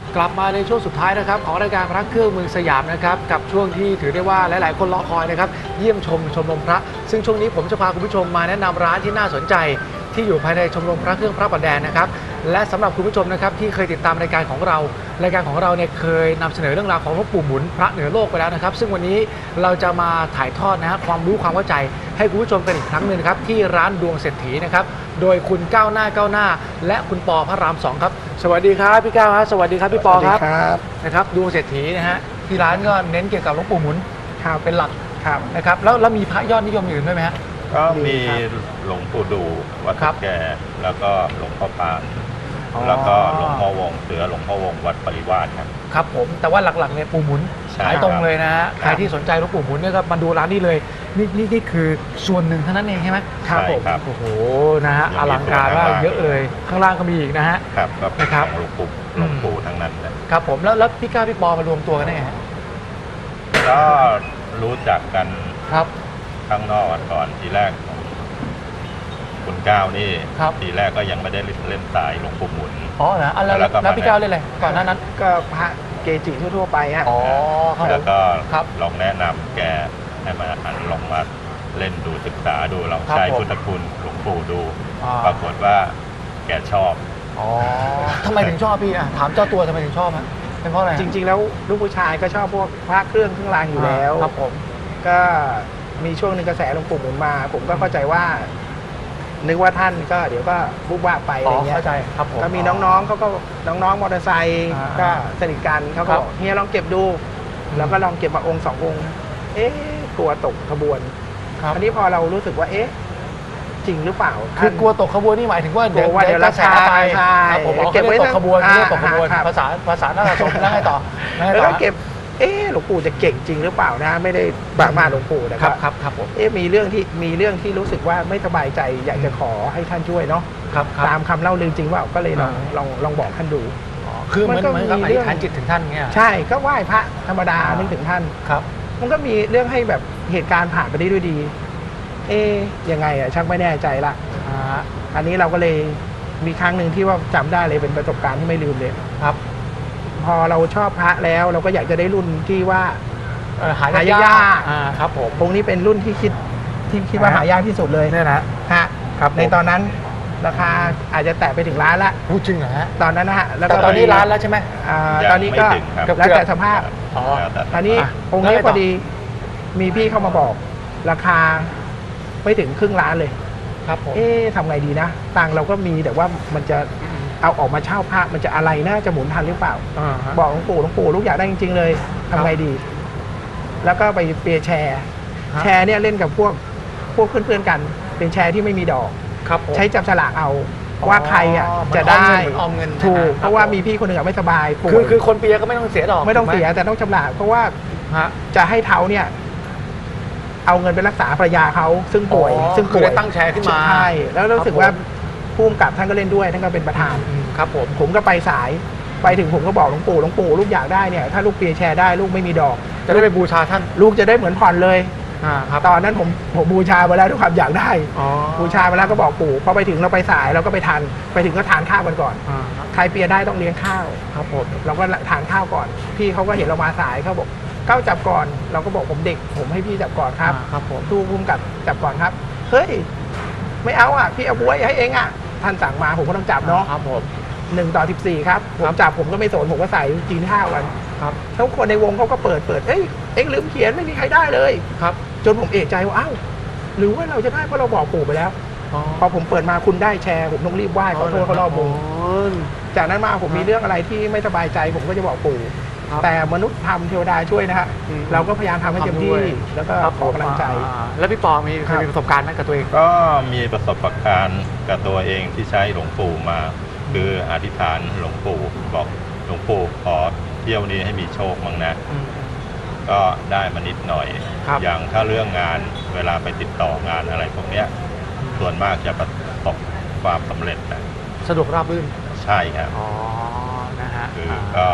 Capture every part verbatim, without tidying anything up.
กลับมาในช่วงสุดท้ายนะครับของรายการพระเครื่องเมืองสยามนะครับกับช่วงที่ถือได้ว่าหลายๆคนรอคอยนะครับเยี่ยมชมชมรมพระซึ่งช่วงนี้ผมจะพาคุณผู้ชมมาแนะนำร้านที่น่าสนใจที่อยู่ภายในชมรมพระเครื่องพระประแดงนะครับและสำหรับคุณผู้ชมนะครับที่เคยติดตามรายการของเรารายการของเราเนี่ยเคยนำเสนอเรื่องราวของหลวงปู่หมุนพระเหนือโลกไปแล้วนะครับซึ่งวันนี้เราจะมาถ่ายทอดนะฮะความรู้ความเข้าใจให้คุณผู้ชมกันอีกครั้งหนึ่งนะครับที่ร้านดวงเศรษฐีนะครับโดยคุณก้าวหน้าก้าวหน้าและคุณปอพระรามสองครับสวัสดีครับพี่ก้าวครับสวัสดีครับพี่ปอครับนะครับดวงเศรษฐีนะฮะที่ร้านก็เน้นเกี่ยวกับหลวงปู่หมุนเป็นหลักนะครับแล้วแล้วมีพระยอดนิยมอื่นด้วยไหมฮะก็มีหลวงปู่ดูวัดแก่แล้วก็หลวงพ่อปานแล้วก็หลวงพ่อวงเสือหลวงพ่อวงวัดปริวาสครับครับผมแต่ว่าหลักๆเนี่ยปู่หมุนขายตรงเลยนะฮะใครที่สนใจหลวงปู่หมุนเนี่ยก็มาดูร้านนี้เลยนี่นี่นี่คือส่วนหนึ่งเท่านั้นเองใช่ไหมครับผมโอ้โหนะฮะอลังการมากเยอะเลยข้างล่างก็มีอีกนะฮะครับนะครับหลวงปู่หลวงปู่ทั้งนั้นครับผมแล้วแล้วพี่ก้าพี่ปอมารวมตัวกันได้ไงก็รู้จักกันครับข้างนอกก่อนทีแรกคุณก้าวนี่ทีแรกก็ยังไม่ได้เล่นสายหลวงปู่หมุนอ๋อเหรอแล้วแล้วพี่ก้าวเล่นอะไรก่อนหน้านั้นก็พระเกจิทั่วๆไปฮะอ๋อแล้วก็ลองแนะนำแกให้มาหันลองมาเล่นดูศึกษาดูลองใช้พุทธคุณหลวงปู่ดูปรากฏว่าแกชอบอ๋อทำไมถึงชอบพี่อ่ะถามเจ้าตัวทำไมถึงชอบฮะเป็นเพราะอะไรจริงๆแล้วลูกผู้ชายก็ชอบพวกพระเครื่องเครื่องรางอยู่แล้วครับผมก็มีช่วงหนึ่งกระแสหลวงปู่หมุนมาผมก็เข้าใจว่านึกว่าท่านก็เดี๋ยวก็บุบว่าไปอะไรเงี้ยเข้าใจครับผมก็มีน้องๆเขาก็น้องๆมอเตอร์ไซค์ก็สนิทกันเขาก็เฮียลองเก็บดูแล้วก็ลองเก็บมาองค์สององค์เอ๊ะกลัวตกขบวนอันนี้พอเรารู้สึกว่าเอ๊ะจริงหรือเปล่าคือกลัวตกขบวนนี่หมายถึงว่าเดี๋ยวเดี๋ยวราคาไปผมเก็บไว้ตกขบวนไม่ตกขบวนภาษาภาษาหน้าสมแล้วให้ต่อแล้วก็เก็บเอ๊ะหลวงปู่จะเก่งจริงหรือเปล่านะไม่ได้บามาหลวงปู่นะครับครับครับผมเอ๊ะมีเรื่องที่มีเรื่องที่รู้สึกว่าไม่สบายใจอยากจะขอให้ท่านช่วยเนาะครับตามคำเล่าลือจริงว่าก็เลยลองลองลองบอกท่านดูคือมันก็มีเรื่องอธิษฐานจิตถึงท่านเงี้ยใช่ก็ไหว้พระธรรมดานึกถึงท่านครับมันก็มีเรื่องให้แบบเหตุการณ์ผ่านไปได้ด้วยดีเอ๊ะยังไงอะชักไม่แน่ใจละอันนี้เราก็เลยมีครั้งหนึ่งที่ว่าจำได้เลยเป็นประสบการณ์ที่ไม่ลืมเลยครับพอเราชอบพระแล้วเราก็อยากจะได้รุ่นที่ว่าหายากครับผมองค์นี้เป็นรุ่นที่คิดที่คิดว่าหายากที่สุดเลยเนี่ยนะฮะในตอนนั้นราคาอาจจะแตะไปถึงล้านละพูดจริงเหรอฮะตอนนั้นนะฮะแล้วก็ตอนนี้ล้านแล้วใช่ไหมตอนนี้ก็แล้วแต่สภาพตอนนี้องค์นี้พอดีมีพี่เข้ามาบอกราคาไม่ถึงครึ่งล้านเลยครับผมเอ๊ะทำไงดีนะตังเราก็มีแต่ว่ามันจะเอาออกมาเช่าพระมันจะอะไรน่าจะหมุนทันหรือเปล่าบอกหลวงปู่หลวงปู่ลูกอยากได้จริงๆเลยทำไงดีแล้วก็ไปเปียแชร์แชร์เนี่ยเล่นกับพวกพวกเพื่อนๆกันเป็นแชร์ที่ไม่มีดอกใช้จับฉลากเอาว่าใครอ่ะจะได้ถูกเพราะว่ามีพี่คนหนึ่งไม่สบายคือคือคนเปียก็ไม่ต้องเสียดอกไม่ต้องเสียแต่ต้องชำระเพราะว่าจะให้เท้าเนี่ยเอาเงินไปรักษาภรรยาเขาซึ่งป่วยซึ่งป่วยตั้งแชร์ขึ้นมาใช่แล้วรู้สึกว่าผู้กำกับท่านก็เล่นด้วยท่านก็เป็นประธานครับผมผมก็ไปสายไปถึงผมก็บอกหลวงปู่หลวงปู่ลูกอยากได้เนี่ยถ้าลูกเปียแชร์ได้ลูกไม่มีดอกจะได้ไปบูชาท่านลูกจะได้เหมือนผ่อนเลยตอนนั้นผมผมบูชาไปแล้วทุกความอยากได้บูชาไปแล้วก็บอกปู่พอไปถึงเราไปสายเราก็ไปทานไปถึงก็ทานข้าวกันก่อนใครเปียได้ต้องเลี้ยงข้าวครับผมเราก็ทานข้าวก่อนพี่เขาก็เห็นเรามาสายเขาบอกก้าวจับก่อนเราก็บอกผมเด็กผมให้พี่จับก่อนครับครับผมตู้พุ่มกับจับก่อนครับเฮ้ยไม่เอาอ่ะพี่เอาบวยให้เองอ่ะท่านสั่งมาผมก็ต้องจับเนาะครับผมหนึ่งต่อสิบสี่ครับผมจับผมก็ไม่สนผมก็ใส่กินข้าวกันครับแล้วคนในวงเขาก็เปิดเปิดเอ้ยเอ็งลืมเขียนไม่มีใครได้เลยครับจนผมเอะใจว่าอ้าวหรือว่าเราจะได้เพราะเราบอกปู่ไปแล้วพอผมเปิดมาคุณได้แชร์ผมต้องรีบไหว้ขอโทษเขารอบวงจากนั้นมาผมมีเรื่องอะไรที่ไม่สบายใจผมก็จะบอกปู่แต่มนุษย์ทำเทวดาช่วยนะฮะเราก็พยายามทำให้เต็มที่แล้วก็ขอกำลังใจแล้วพี่ปอมีเคยมีประสบการณ์ไหมกับตัวเองก็มีประสบการณ์กับตัวเองที่ใช้หลวงปู่มาคืออธิษฐานหลวงปู่บอกหลวงปู่ขอเที่ยวนี้ให้มีโชคมั้งนะก็ได้มานิดหน่อยอย่างถ้าเรื่องงานเวลาไปติดต่องานอะไรพวกเนี้ยส่วนมากจะประสบความสำเร็จนะสะดวกราบรื่นใช่ครับอ๋อนะฮะคือก็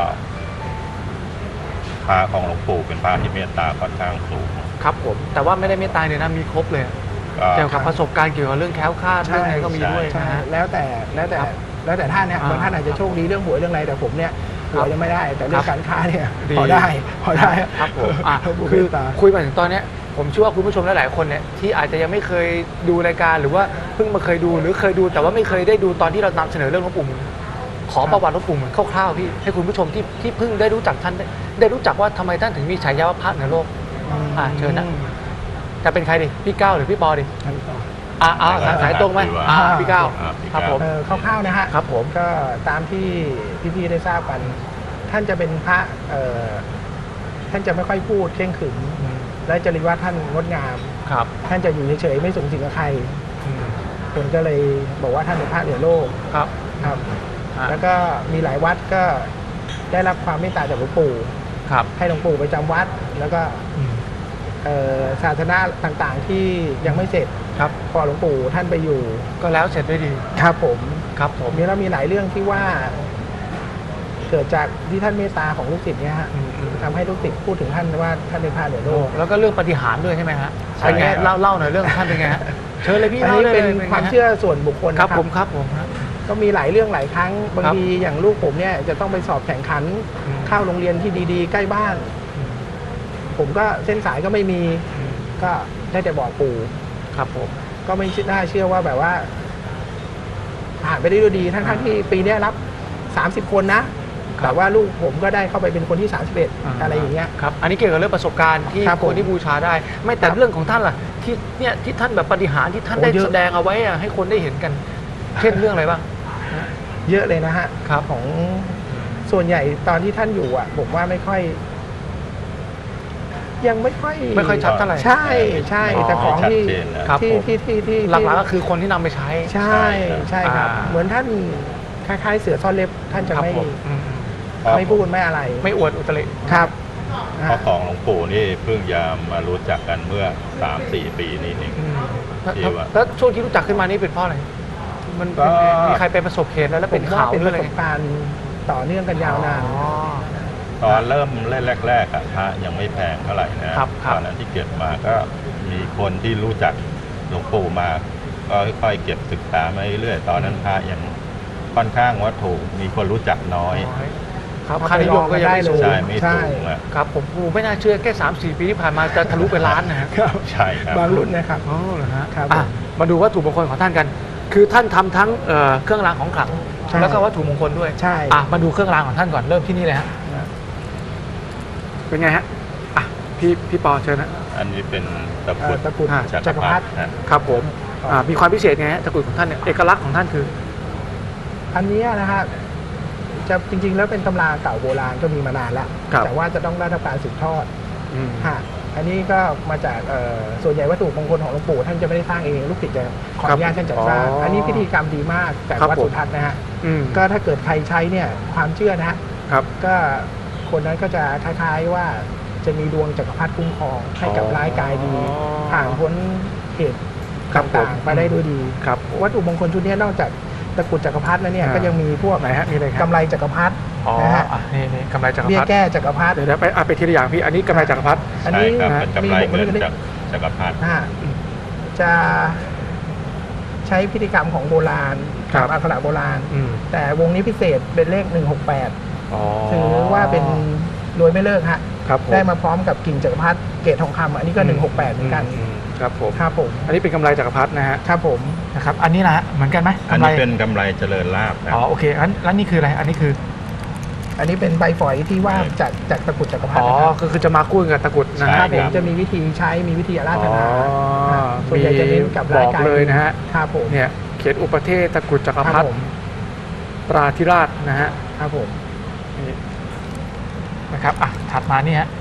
พระของหลวงปู่เป็นพระที่เมตตาค่อนข้างสูงครับผมแต่ว่าไม่ได้เมตตาเลยนะมีครบเลยเกี่ยวกับประสบการณ์เกี่ยวกับเรื่องแคล้วคลาดเรื่องอะไรก็มีด้วยนะฮะแล้วแต่แล้วแต่แล้วแต่ท่านเนี่ยบางท่านอาจจะโชคดีเรื่องหวยเรื่องอะไรแต่ผมเนี่ยผัวยังไม่ได้ แต่เรื่องการค้าเนี่ยดีพอได้พอได้ครับผมอ่ะบุพคือตาคุยมาถึงตอนเนี้ยผมเชื่อว่าคุณผู้ชมหลายๆคนเนี่ยที่อาจจะยังไม่เคยดูรายการหรือว่าเพิ่งมาเคยดูหรือเคยดูแต่ว่าไม่เคยได้ดูตอนที่เรานำเสนอเรื่องหลวงปู่หมุนขอประวัติหลวงปู่หมุนคร่าวๆพี่ให้คุณผู้ชมที่ที่เพิ่งได้รู้จักท่านได้ได้รู้จักว่าทำไมท่านถึงมีฉายาว่าพระเหนือโลกอ่าเชิญนะจะเป็นใครดิพี่ก้าวหรือพี่ปอดิอ่าอ่าสายตรงไหมอ่าพี่ก้าวอ่าพี่ครับก้าวผมเออคร่าวๆนะฮะครับผมก็ตามที่พี่ๆได้ทราบกัน ท่านจะเป็นพระเอ่อท่านจะไม่ค่อยพูดเคร่งขรึมและจริยวัตรท่านงดงามครับท่านจะอยู่เฉยๆไม่สูงสิงกับใครอืมคนก็เลยบอกว่าท่านเป็นพระเหนือโลกครับครับอ่าแล้วก็มีหลายวัดก็ได้รับความเมตตาจากหลวงปู่ครับให้หลวงปู่ไปจำวัด แล้วก็อืมเอ่อศาสนาต่างๆที่ยังไม่เสร็จครับพอหลวงปู่ท่านไปอยู่ก็แล้วเสร็จด้วยดีครับผมครับผมมีแล้วมีหลายเรื่องที่ว่า เกิดจากที่ท่านเมตตาของลูกศิษย์เนี่ยฮะอืมอืมทำให้ลูกศิษย์พูดถึงท่านว่าท่านเป็นพระเหนือโลโอ้กแล้วก็เรื่องปฏิหารย์ด้วยใช่ไหมฮะใช่เป็นไงครับเล่าเล่าหน่อยเรื่องท่านเป็นไงฮะเชิญเลยพี่อันเล่านี้ได้เป็นเลยความไงฮะเชื่อส่วนบุคคลครับนะผมครับผมฮะก็มีหลายเรื่องหลายครั้งบางครับทีอย่างลูกผมเนี่ยจะต้องไปสอบแข่งขันอืมเข้าโรงเรียนที่ดีๆ ใกล้บ้าน ผมก็เส้นสายก็ไม่มี ก็ได้แต่บอกปู่ครับผมก็ไม่น่าเชื่อว่าแบบว่า ผ่านไปได้ด้วยดีทั้งอ่าๆที่ปีเนี้ยรับ สามสิบ คนนะครับแต่ว่าลูกผมก็ได้เข้าไปเป็นคนที่ สามสิบเอ็ด อะไรอย่างเงี้ยครับอันนี้เกี่ยวกับเรื่องประสบการณ์ที่ครับคผมนที่บูชาได้ ไม่แต่ครับเรื่องของท่านล่ะที่เนี่ยที่ท่านแบบปฏิหารย์ที่ท่านโอ้ได้เยอะแสดงเอาไว้อะให้คนได้เห็นกัน เช่นเรื่องอะไรบ้างเยอะเลยนะฮะครับของส่วนใหญ่ตอนที่ท่านอยู่อ่ะ ผมว่าไม่ค่อย ยังไม่ค่อยไม่ค่อยชัดเท่าไหร่ใช่ใช่แต่ของที่ชัดเจนนะครับที่ผมที่ที่ที่หลักๆก็คือคนที่นำไปใช้ใช่ใช่ครับอ่าเหมือนท่านคล้ายๆเสือซ่อนเล็บท่านจะครับไม่ผมอืมไม่พูดไม่อะไรไม่อวดอุตริครับเพราะของหลวงปู่นี่เพิ่งจะมารู้จักกันเมื่อ สามสี่ ปีนี้เองอืมแล้วที่ว่าแล้วช่วงที่รู้จักขึ้นมานี่เป็นเพราะอะไรมันก็มีใครไปประสบเหตุแล้วแล้วผเป็นมข่าว่าว เป็นหรือปอะไรระสบการณ์ต่อเนื่องกันยาวนานอ๋อตอนเริ่มเล่นแรกๆอะพระยังไม่แพงเท่าไหร่นะครับครับตอนนั้นที่เก็บมาก็มีคนที่รู้จักหลวงปู่มา ก็ค่อยๆเก็บศึกษามาเรื่อยๆตอนนั้นพระยังค่อนข้างวัตถุมีคนรู้จักน้อยครับค่านิยมก็ยังไม่สูงใช่ไม่ใช่สูงอะครับผมโอ้ไม่น่าเชื่อแค่สามสี่ปีที่ผ่านมาจะทะลุไปล้านนะฮะครับใช่ครับบางรุ่นนะครับอ๋อเหรอฮะครับอ่ะมาดูวัตถุมงคลของท่านกัน คือท่านทำทั้งเอ่อเครื่องรางของขลังใช่แล้วก็วัตถุมงคลด้วยใช่อ่ะมาดูเครื่องรางของท่านก่อนเริ่มที่นี่เลยฮะเป็นไงฮะอ่ะพี่พี่ปอเชิญนะอันนี้เป็นตะกเอ่รุอดตะกรุดอ่าจักรพรรดินะครับผมอ่ามีความพิเศษไงฮะตะกรุดของท่านเนี่ยเอกลักษณ์ของท่านคืออันเนี้ยนะฮะจะจริงๆ แล้วเป็นตำราเก่าโบราณก็มีมานานแล้วครับแต่ว่าจะต้องได้รับการสืบทอดอืมฮะอันนี้ก็มาจากเอ่อส่วนใหญ่วัตถุมงคลของหลวงปู่ท่านจะไม่ได้สร้างเองลูกศิษย์จะขออนุญาตท่านจัดสร้างอ๋ออัอันนี้พิธีกรรมดีมากจากครับวัดผมสุทัศน์นะฮะอืมก็ถ้าเกิดใครใช้เนี่ยความเชื่อนะฮะครับก็คนนั้นก็จะคล้ายๆว่าจะมีดวงจักรพรรดิคุ้มครองให้กับอ๋อร้ายกายดีผ่านพ้นเหตุครับผมต่างๆไปได้ด้วยดีครับวัตถุมงคลชุดนี้นอกจากตะกรุดจักรพรรดิแล้วเนี่ยอ่าก็ยังมีพวกไหนฮะมีอะไรครับกำไรจักรพรรดิอ๋อนะฮะอ่ะนี่นี่กำไรจักรเบี้พยรรดิแก้จักรพรรดิเดี๋ยวนะไปอ่ะไปทีละอย่างพี่อันนี้กำไรจักรพรรดิอันใช่นี้ครับเป็นกำไรมีเงินผมจากจักรพรรดิอ่าจะใช้พิธีกรรมของโบราณครับตามอักขระโบราณอืมแต่วงนี้พิเศษเป็นเลขหนึ่งหกแปดอ๋อถือว่าเป็นรวยไม่เลิกฮะครับผมได้มาพร้อมกับกิ่งจักรพรรดิเกศทองคำอันนี้ก็หนึ่งหกแปดเหมือนกันอืมครับผมครับผมอันนี้เป็นกำไรจักรพรรดินะฮะครับผมนะครับอันนี้นะฮะเหมือนกันไหมอันกำไรนี้เป็นกำไรเจริญลาภนะอ๋อโอเคอันแล้วนี่คืออะไรอันนี้คืออันนี้เป็นใบฝอยที่ว่าจากจากตะกรุดจักรพรรอ๋ดิอนะครับคือคือจะมากู้กับตะกรุดนะคฮะรับใช่ผมจะมีวิธีใช้มีวิธีอาราธนาอ๋อส่วนใหญ่จะเน้นกับบรายอกการเลยนะฮะครับผมเนี่ยเขียนอุปเทศตะกรุดจักรคพรรัรบดิผมตราธิราชนะฮะครับผมนี่นะครับอ่ะถัดมานี่ฮะ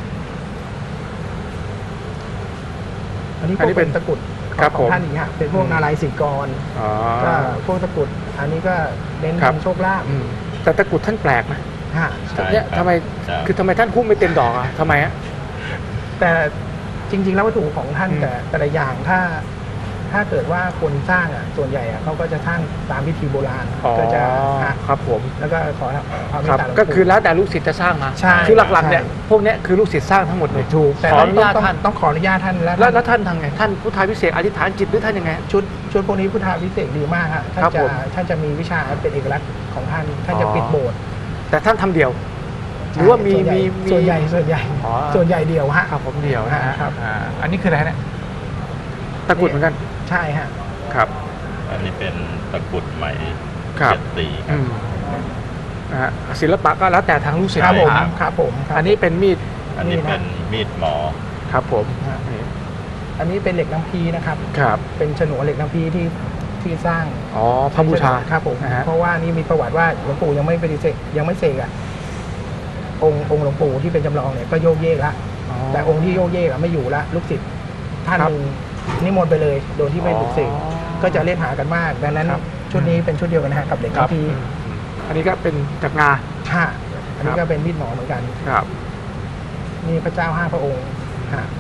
อันนี้อันนี้ก็เป็เป็น นตะกรุดครับขผองมท่านอีกฮะเป็นพวกนารายณ์สีกรอ๋อก็พวกตะกรุดอันนี้ก็เน้นครับทำโชคลาภอืมแต่ตะกรุดท่านแปลกนะฮะใช่เนี่ยครับทำไมใช่คือทำไมท่านหุ้มไม่เต็มดอกอ่ะทำไมฮะแต่จริง ๆ แล้ววัตถุของท่านอืมแต่แต่ละอย่างถ้า ถ้าเกิดว่าคนสร้างอ่ะส่วนใหญ่อ่ะเขาก็จะสร้างตามพิธีโบราณอ๋อก็จะฮะครับผมแล้วก็ขอความเมครัตบตาหลวงก็ปู่คือแล้วแต่ลูกศิษย์จะสร้างมาใช่คือหลักๆเนี่ยใช่พวกเนี้ยคือลูกศิษย์สร้างทั้งหมดเลยถูกแต่ขอต้องอนุญาตต้องท่านต้องขออนุญาตท่านแล้วแล้วแล้วท่านทำไงท่านพุทธาพิเศษกอธิษฐานจิตหรือท่านยังไงชุดชุดพวกนี้พุทธาพิเศษกดีมากฮะท่านครับจะผมท่านจะมีวิชาเป็นเอกลักษณ์ของท่านท่านจะอ๋อปิดโบสถ์แต่ท่านทำเดี่ยว หรือว่ามีส่วนใหญ่มีมีส่วนใหญ่ส่วนใหญ่อ๋อส่วนใหญ่เดียวฮะครับผมเดี่ยวนะฮะครับอ่าอันนี้คืออะไรฮะเนี่ยตะกรุดเหมือนกันใช่ฮะครับอันนี้เป็นตะกรุดไหมครับเจ็ดสีคอืรับมนะฮะศิลปะก็แล้วแต่ทางลูกศิษคย์รับผมถามครับผมครับอันนี้เป็นมีดอันนี้นี่นะเป็นมีดหมอครับผมฮะนี่อันนี้เป็นเหล็กน้ำพีนะครับครับเป็นฉนวนเหล็กน้ำพีที่ที่สร้างอ๋อพระบูชาครับผมนะฮะเพราะว่านี่มีประวัติว่าหลวงปู่ยังไม่ปฏิเสธยังไม่เสกอะองค์องค์หลวงปู่ที่เป็นจำลองเนี่ยก็โยกเยกละอ๋อแต่องค์ที่โยกเยกอะไม่อยู่ละลูกศิษย์ท่านครับหนึ่งนิมนต์ไปเลย โดยที่ไม่ปลุกเสกอ๋อก็จะเล่นหากันมาก ดังนั้นครับชุดนี้เป็นชุดเดียวกันนะฮะกับเหล็กครับน้ำพีอืมอันนี้ก็เป็นจากงาฮะอันนี้ครับก็เป็นมีดหมอเหมือนกันครับนี่พระเจ้าห้าพระองค์ฮะ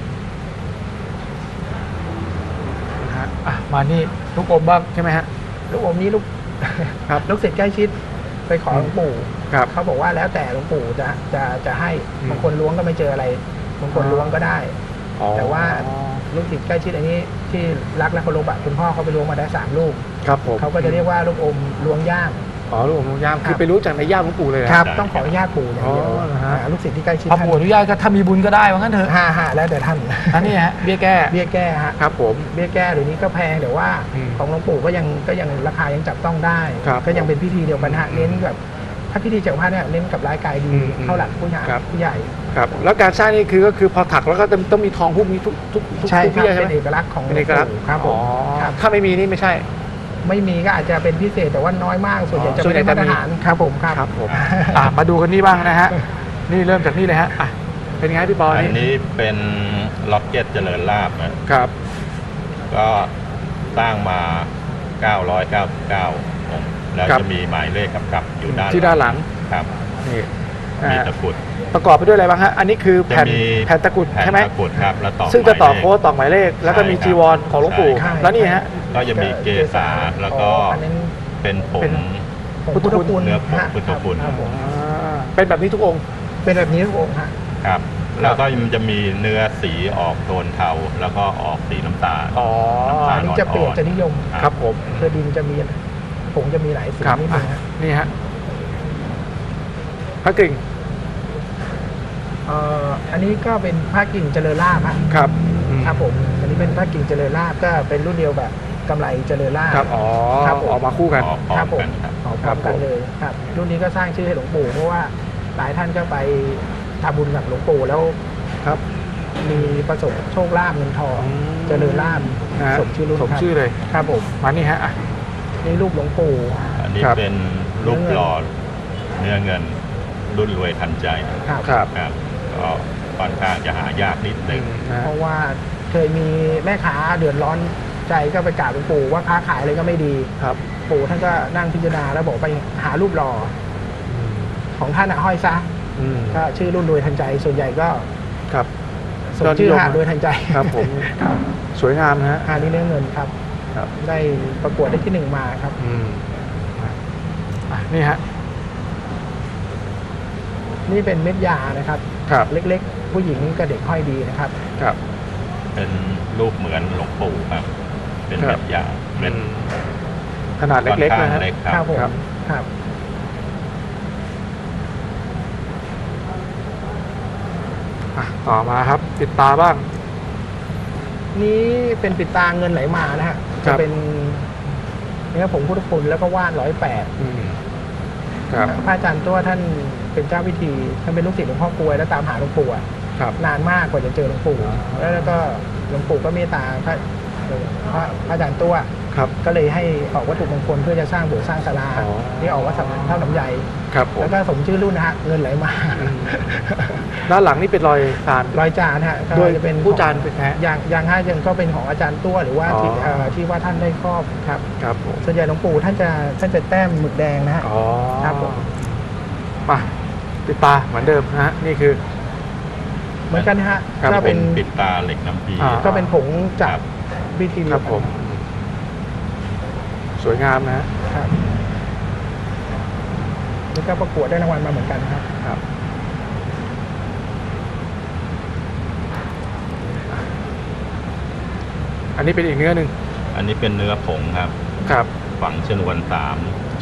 นะฮะอ่ะมานี่ลูกอมบ้างใช่ไหมฮะลูกอมนี้ลูกครับลูกศิษย์ใกล้ชิดไปขอหลวงปู่ครับเขาบอกว่าแล้วแต่หลวงปู่จะจะจะให้อืมบางคนล้วงก็ไม่เจออะไรบางคนอ๋อล้วงก็ได้อ๋อแต่ว่า ลูกศิษย์ใกล้ชิดอันนี้ที่รักและเคารพอะคุณพ่อเขาไปล้วงมาได้สามลูกครับผมเขาก็จะเรียกว่าลูกอมล้วงย่ามอ๋อลูกอมลูกย่ามครับคือไปรู้จากในย่ามหลวงปู่เลยเหอครับได้ต้องขออนุญาตปู่อย่างเดียวอ๋อเหรอฮะอ่าลูกศิษย์ที่ใกล้ชิดพอปู่อนุญาตก็ถ้ามีบุญก็ได้ว่างั้นเถอะห้าห้าแล้วแต่ท่านอันนี้ฮะเบี้ยแก้เบี้ยแก้ฮะครับผมเบี้ยแก้เดี๋ยวนี้ก็แพงแต่ว่าอืมของหลวงปู่ก็ยังก็ยังราคายังจับต้องได้ครับก็ยังเป็นพิธีเดียวกันฮะเน้นแบบถ้าพิธีจักรพรรดิเนี่ยเน้นกับร้ายกายดีอืมอืมเข้าหลักผู้ใหญ่ครับผู้ใหญ่ครับแล้วการสร้างนี่คือก็คือพอถักแล้วก็ต้องต้องมีทองหุ้มนี้ทุกทุกทุกใช่ทุกครับเบี้ยใช่เป็ไหมนเอกลักษณ์ของเป็นเอกลักษณ์หลวงปู่ครับผอ๋อมครับถ้าไม่มีนี่ไม่ใช่ไม่มีก็อาจจะเป็นพิเศษแต่ว่าน้อยมากส่วนใหญ่อ๋อจะส่วนไม่ใหญ่ได้มาตรจะมีฐานครับผมครับครับผมอ่ะมาดูกันนี่บ้างนะฮะนี่เริ่มจากนี่เลยฮะอ่ะเป็นไงพี่ปออันนี่นี้เป็นล็อกเก็ตเจริญลาบนะครับ ก็สร้างมา เก้าร้อยเก้าสิบเก้า องค์แล้วครับจะมีหมายเลขกำกับอยู่ด้านที่ด้านหลังครับนี่มีอ่าตะกรุดประกอบไปด้วยอะไรบ้างฮะอันนี้คือจะแผ่นมีแผ่นตะกรุดแผ่นใช่ไหมตะกรุดครับแล้วต่อซึ่งจะต่อหมายเลขโค้ดต่อหมายเลข แล้วก็มีใช่ครับจีวรของหลวงปู่ใช่ครับแล้วนี่ฮะก็จะมีเกษาแล้วก็อันนั้นเป็นผเป็งนพุทธคุณเนื้อผงฮะพุทธคุณครับผมอ่าเป็นแบบนี้ทุกองค์เป็นแบบนี้ทุกองค์ฮะครับ แล้วก็มันจะมีเนื้อสีออกโทนเทาแล้วก็ออกสีน้ำตาลอ๋ออันนี้จะเปลี่ยนจะนิยมครับผมคือดินจะมีผงจะมีหลายสีครับนิดอ่ะนึงฮะนี่ฮะพระกริ่งเอ่ออันนี้ก็เป็นผ้ากิ่งเจริญลาภฮะครับอืมครับผมอันนี้เป็นผ้ากิ่งเจริญลาภก็เป็นรุ่นเดียวแบบกำไรเจริญลาภครับอ๋อครับผมออกมาคู่กันออกพร้อครับมผมกันครับออกพครัร้อบ มกันผมเลยครับรุ่นนี้ก็สร้างชื่อให้หลวงปู่เพราะว่าหลายท่านก็ไปทำบุญกับหลวงปู่แล้วครับมีประสบโชคลาภเงินทองอืมเจริญลาภนะฮะสมชื่อรุ่นสมครับชื่อเลยครับผมมานี่ฮะอ่ะนี่รูปหลวงปู่อันนี้ครับเป็นรูปหล่อเนื้อเงินรุ่นรวยทันใจครับครับครับก็ค่อนข้างจะหายากนิดหนึ่งนะเพฮะราะว่าเคยมีแม่ค้าเดือดร้อนใจก็ไปกราบหลวงปู่ว่าค้าขายอะไรก็ไม่ดีครับปู่ท่านก็นั่งพิจารณาแล้วบอกไปหารูปหล่อของท่านอะห้อยซะอืมก็ชื่อรุ่นรวยทันใจ ส่วนใหญ่ก็ครับสมชื่อก็นิยมหารวยทันใจครับผมครับสวยงามนะฮะอันนี้เนื้อเงินครับครับได้ประกวดได้ที่หนึ่งมาครับอืมอ่ะนี่ฮะนี่เป็นเม็ดยานะครับครับเล็กๆ ผู้หญิงกับเด็กห้อยดีนะครับครับเป็นรูปเหมือนหลวงปู่ครับ เป็นครัเม็บดยาเม็ดอืมขนาดเล็กๆค่อนะข้างฮะเล็กคครัรับบ ผมครับครับอ่ะต่อมาครับปิดตาบ้างนี้เป็นปิดตาเงินไหลมานะฮะครัจะบเป็นเนื้อผงพุทธคุณแล้วก็ว่านร้อยแปดอืมครับพระอาจารย์ตัวท่านเป็นเจ้าพิธีท่านเป็นลูกศิษย์หลวงพ่อกลวยแล้วตามหาหลวงปู่อะครับนานมากกว่าจะเจอหลวงปู่แล้วก็หลวงปู่ก็เมตตาพระพระพระอาจารย์ตัวครับก็เลยให้ออกวัตถุมงคลเพื่อจะสร้างโบสถ์สร้างศาลาอ๋อที่ออกวัดสัมเท่าน้ำใหญ่ครับผมแล้วก็สมชื่อรุ่นนะฮะเงินไหลมาอืม ด้านหลังนี่เป็นรอยตาลรอยจานฮะก็โดยจะเป็นผู้จานเป็นแท้อย่างอย่างห้ายังก็เป็นของอาจารย์ตัวหรือว่าที่อ๋อเอ่อที่ว่าท่านได้ครอบครับครับผมส่วนใหญ่หลวงปู่ท่านจะท่านจะแต้มหมึกแดงนะฮะอ๋อครับผมมาปิดตาเหมือนเดิมนะฮะนี่คือเหมือนกันนะฮะครับก็เป็เป็น นปิดตาเหล็กน้ำพีอ่าก็เป็นผงจาคกรับวิธีเดีคยรัวบกัผม สวยงามนะฮะครับแล้วก็ประกวดได้รางวัลมาเหมือนกันครับครับ อันนี้เป็นอีกเนื้อหนึ่งอันนี้เป็นเนื้อผงครับครับฝังชนวนสามจุด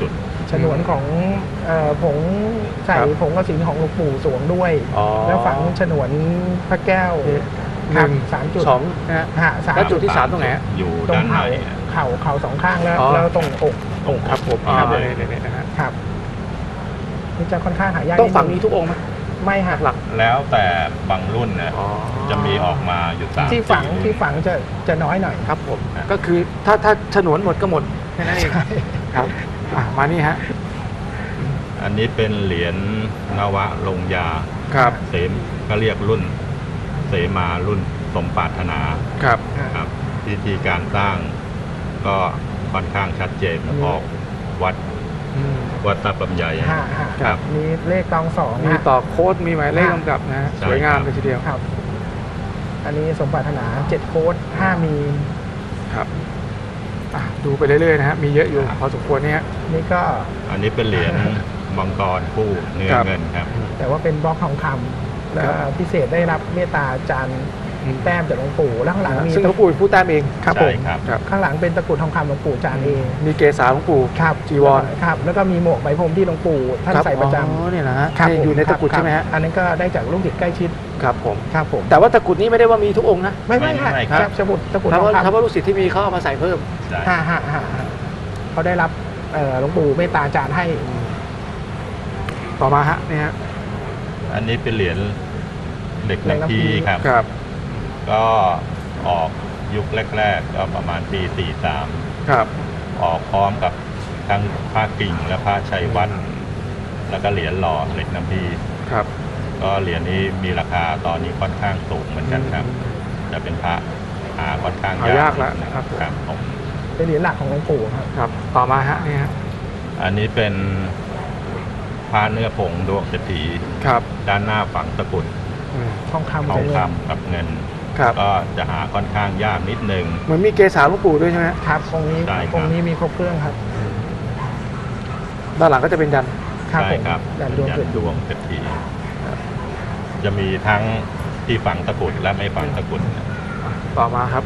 ฉนวนของเอ่อผงใส่ครับผงกสิณของหลวงปู่สวงด้วยอ๋อแล้วฝังฉนวนพระแก้วหนึ่งสามจุดสองนะฮะฮะสามแล้วจุดที่สามตรงไหนฮะอยู่ตรด้าง นในเข่าเข่าเข่าสองข้างแล้วอ๋อแล้วตรงอกโอ้ครับผมอ่าอ่าเนี่ยเนี่ยนะฮะครับนี่จะค่อนข้างหายากต้องฝังดนี้นึทุกองค์ไหมไม่หักหลักแล้วแต่บางรุ่นนะอ๋อจะมีออกมาอยู่สามที่ฝังสี่ที่ฝังจะจะน้อยหน่อยครับผมก็คือถ้าถ้าฉนวนหมดก็หมดแค่นั้นเองใช่ครับอ่ะมานี่ฮะอันนี้เป็นเหรียญนวะลงยาครับเสมก็เรียกรุ่นเสมารุ่นสมปรารถนาครับครับวิธีการสร้างก็ค่อนข้างชัดเจนอืมออกวัดอืมวัดตาปำใหญ่ฮะฮะครับมีเลขตองสองมีฮะต่อโค้ดมีหมายเลขครับกำกับนะฮะใช่สวยงามครับเลยทีเดียวครับ อันนี้สมปรารถนาเจ็ดโค้ดห้ามีลครับอ่ะดูไปเรื่อยๆนะฮะมีเยอะอยู่พอสมควรเนี่ยฮะนี่ก็อันนี้เป็นเหรียญมังกรคู่เนื้อครับเงินครับแต่ว่าเป็นบล็อกทองคำแล้วครับพิเศษได้รับเมตตาจารย์แต้มจากหลวงปู่แล้วข้างหลังมีซึ่งหลวงปู่เป็นผู้แต้มเองครับใช่ผมครับครับข้างหลังเป็นตะกรุดทองคำหลวงปู่จานเองมีเกศาหลวงปู่ครับจีวรครับ แล้วก็มีหมวกใบพรมที่หลวงปู่ท่านครับใส่ประจอ๋อเนี่ยนะฮะำครับนี่ผมอยู่ในตะกรุดคบใช่ไหมฮะอันนั้นก็ได้จากลูกศิษย์ใกล้ชิดครับผมครับผมแต่ว่าตะกรุดนี้ไม่ได้ว่ามีทุกองค์นะไม่ไม่ฮะไม่คครัรับบ ตะกรุดตะกรุดทถ้าองว่าคำถ้าว่าลูกศิษย์ที่มีเขาเอามาใส่เพิ่มใช่ฮ่าฮ่าฮ่าฮ่าเขาได้รับเอ่อหลวงปู่เมตตาจารย์ให้ต่อมาฮะเนี่ยฮะอันนี้เป็นเหรียญเหล็กเหล็กน้ำน้ำพีพีครับครับก็ออกยุคแรกๆก็ประมาณปีสี่สามครับออกพร้อมกับทั้งผ้ากิ่งและผ้าชัยวัฒน์แล้วก็เหรียญหล่อเหล็กน้ำพีครับก็เหรียญนี้มีราคาตอนนี้ค่อนข้างสูงเหมือนกันครับ จะเป็นพระหาค่อนข้างหายากละนะครับ ครับผมเป็นเหรียญหลักของหลวงปู่ครับครับ ต่อมาฮะเนี่ยฮะอันนี้เป็นพระเนื้อผงดวงเศรษฐีครับด้านหน้าฝังตะกรุดอืมทองคำทองเงินคำกับเงินครับก็จะหาค่อนข้างยากนิดนึงเหมือนมีเกศาหลวงปู่ด้วยใช่ไหมฮะครับองค์นี้ใช่ครับองค์นี้มีครบเครื่องครับด้านหลังก็จะเป็นยันครับใช่ผมครับดันดวงยัเกิดนดวงเศรษฐีจะมีทั้งที่ฝังตะกรุดและไม่ฝังตะกรุดต่อมาครับ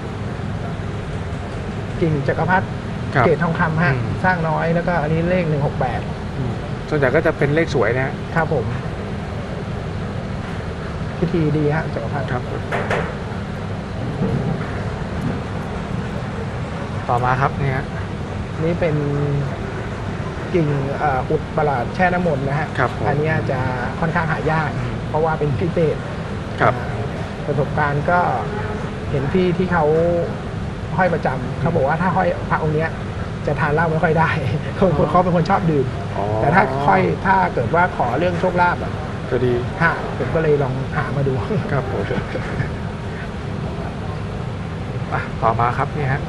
กิ่งจักรพรรดิครับเกตทองคำฮะอืมสร้างน้อยแล้วก็อันนี้เลขหนึ่งหกแปดส่วนใหญ่ก็จะเป็นเลขสวยนะฮะครับผม พิธีดีฮะจักรพรรดิครับ ต่อมาครับเนี่ยฮะนี่เป็นกิ่งเอ่ออุดประหลาดแช่น้ำมนต์นะฮะครับผมอันเนี้ยจะค่อนข้างหายาก เพราะว่าเป็นพิเศษครับอ่าประสบการณ์ก็เห็นพี่ที่เขาห้อยประจำเขาบอกว่าถ้าห้อยพระองค์เนี้ย จะทานเหล้าไม่ค่อยได้ เขาเขาเป็นคนชอบดื่มอ๋อแต่ถ้าค่อยถ้าเกิดว่าขอเรื่องโชคลาภอะก็ดีฮะผมก็เลยลองหามาดูครับผมอ่ะต่อมาครับนี่ฮะ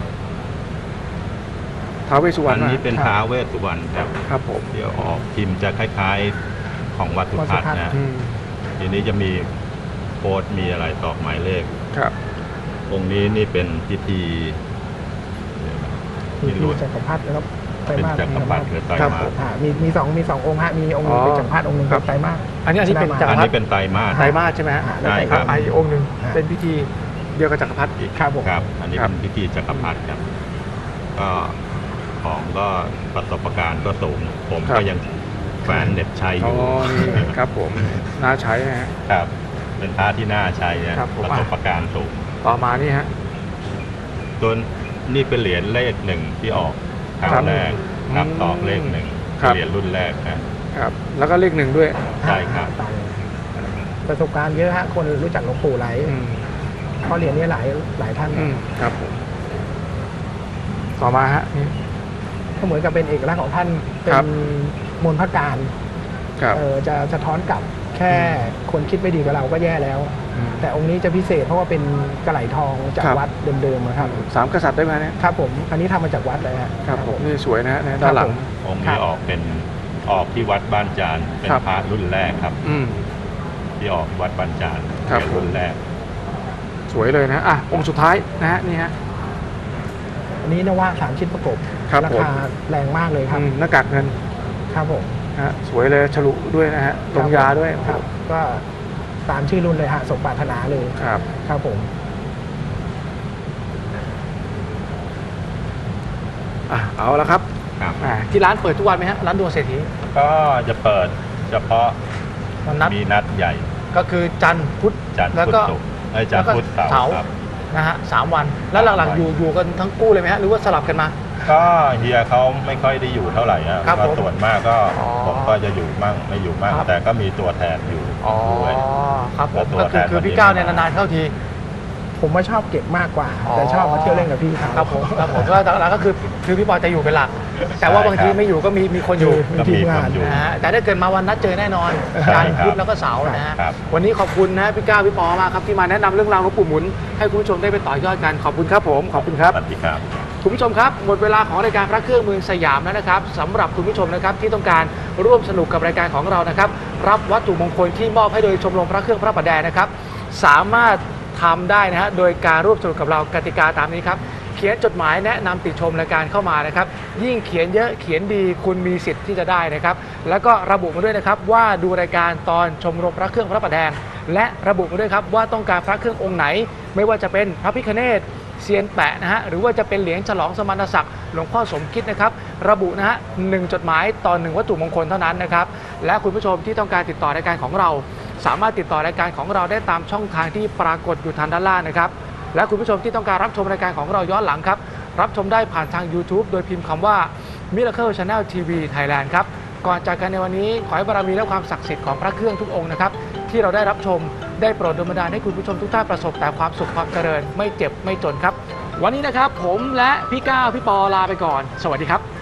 ท้าวเวสสุวรอัรนณนี้เป็นครับท้าวเวสสุวรรณครับครับผมเดี๋ยวออกพิมพ์จะคล้ายๆของวัดสุทัศน์นะอืมทีนี้จะมีโค้ดมีอะไรตอกหมายเลขครับองค์นี้นี่เป็นพิธีมีที่หลุที่ดจักรพรรดิแล้วก็ไตรเป็นมาสจักรพรรดิหรือไตรครับมาผสมอ่ามีมีสองมีสององค์ฮะมีองค์หนึงอ๋อเป็นจักรพรรดิองค์หนึงครัเป็บนไตรมาสอันนี้อันนี้เป็นจักรอันพรรนี้ดิเป็นไตรมาสไตรมาสใช่ไหมฮะอ่าใช่ครับอ่ะอีกองค์หนึ่งอ่าเป็นพิธีเดียวกับจักรพรรดิอีกครับผมครับ อันนี้ครับเป็นพิธีจักรพรรดิครับ ก็ของก็ประสบการณ์ก็สูง ผมก็ยังแฝนเน็ตใช้ออ๋อยู่ นี่ครับผมน่าใช้นะฮะครับ เป็นพระที่น่าใช้นะครับผมประสบการณ์สูงต่อมานี่ฮะตัวนี่เป็นเหรียญเลขหนึ่งที่ออกครั้ครังบแรกนับอืมตอกเลขหนึ่งครับเหรียญรุ่นแรกนะครับ แล้วก็เลขหนึ่งด้วยใช่ครับอ่าประสบการณ์เยอะฮะคนรู้จักหลวงปู่หลายอืมเพราะเหรียญนี้หลายหลายท่านอืมครับผมต่อมาฮะนี่ก็เหมือนกับเป็นเอกลักษณ์ของท่านเป็ครันบมนต์พระการครับเออจะสะท้อนกลับแค่คนคิดไม่ดีกับเราก็แย่แล้วมแต่องค์นี้จะพิเศษเพราะว่าเป็นกระไหลทองจากครับวัดเดิมๆนะครับสามกษัตริย์ได้ไหมเนี่ยครับผมอันนี้ทำมาจากวัดเลยฮะครับผมนี่สวยนะฮะในด้านหลังองค์ครันี้บออกเป็นออกที่วัดบ้านจานเป็นครับพระรุ่นแรกครับอืมที่ออกวัดบ้านจานครับเป็นรุ่นแรกสวยเลยนะอ่ะองค์สุดท้ายนะฮะนี่ฮะอันนี้นว่าสามชิ้นประกบครับราคาแรงมากเลยครับอืมหน้ากากเงินครับผมนะฮะสวยเลยฉลุด้วยนะฮะลงยาด้วยครับ ก็ตามชื่อรุ่นเลยฮะสมปรารถนาเลยครับครับผมอ่ะเอาละครับครับอ่าที่ร้านเปิดทุกวันไหมฮะร้านดวงเศรษฐีก็จะเปิดเฉพาะวันนัดมีนัดใหญ่ก็คือจันทร์พุธจันทร์แล้วพุธก็ศุกร์ไอ้ยจันทร์พุธเสาเสาร์ร์ครับนะฮะสามวันแล้วหลังๆอยู่อยู่กันทั้งคู่เลยไหมฮะหรือว่าสลับกันมาก็เฮียเขาไม่ค่อยได้อยู่เท่าไหร่นะครับ ก็ผมส่วนมากก็อ๋อผมก็จะอยู่มั่งไม่อยู่มั่งครับแต่ก็มีตัวแทนอยู่อ๋อด้วยครับผมแล้วตัวก็คือแทนคือวันนี้พี่ก้าวเนี่ยไม่มานานๆเข้าทีผมว่าชอบเก็บมากกว่าอ๋อแต่ชอบมาเที่ยวเล่นกับพี่เขาครับผมครับผมก็หลักๆก็คือคือพี่ปอจะอยู่เป็นหลัก แต่ว่าใช่บางทีครับไม่อยู่ก็มีมีคนอยู่มีก็ทีมีมคงานนอยู่นะฮะแต่ถ้าเกิดมาวันนัดเจอแน่นอนใช่จันทร์ครับพุธแล้วก็เสาร์นะฮะครับวันนี้ขอบคุณนะพี่ก้าวพี่ปอมากครับที่มาแนะนำเรื่องราวของปู่หมุนให้คุณผู้ชมได้ไปต่อยอดกันขอบคุณครับผมขอบคุณครับสวัสดีครับคุณผู้ชมครับหมดเวลาของรายการพระเครื่องเมืองสยามแล้วนะครับสำหรับคุณผู้ชมนะครับที่ต้องการร่วมสนุกกับรายการของเรานะครับรับวัตถุมงคลที่มอบให้โดยชมรมพระเครื่องพระประแดงนะครับสามารถทำได้นะฮะโดยการร่วมสนุกกับเรากติกาตามนี้ครับเขียนจดหมายแนะนำติชมรายการเข้ามานะครับยิ่งเขียนเยอะเขียนดีคุณมีสิทธิ์ที่จะได้นะครับแล้วก็ระบุมาด้วยนะครับว่าดูรายการตอนชมรมพระเครื่องพระประแดงและระบุมาด้วยครับว่าต้องการพระเครื่ององค์ไหน ไม่ว่าจะเป็นพระพิฆเนศเซียนแปะนะฮะหรือว่าจะเป็นเหรียญฉลองสมณศักดิ์หลวงพ่อสมคิดนะครับระบุนะฮะหนึ่งจดหมายต่อหนึ่งวัตถุมงคลเท่านั้นนะครับและคุณผู้ชมที่ต้องการติดต่อรายการของเรา สามารถติดต่อรายการของเราได้ตามช่องทางที่ปรากฏอยู่ทางด้านล่างนะครับและคุณผู้ชมที่ต้องการรับชมรายการของเราย้อนหลังครับรับชมได้ผ่านทาง YouTube โดยพิมพ์คำว่า Miracle Channel ที วี Thailand ครับก่อนจากกันในวันนี้ขอให้บารมีและความศักดิ์สิทธิ์ของพระเครื่องทุกองค์นะครับที่เราได้รับชมได้โปรดดลบันดาลให้คุณผู้ชมทุกท่านประสบแต่ความสุขความเจริญไม่เจ็บไม่จนครับวันนี้นะครับผมและพี่ก้าวพี่ปอลาไปก่อนสวัสดีครับ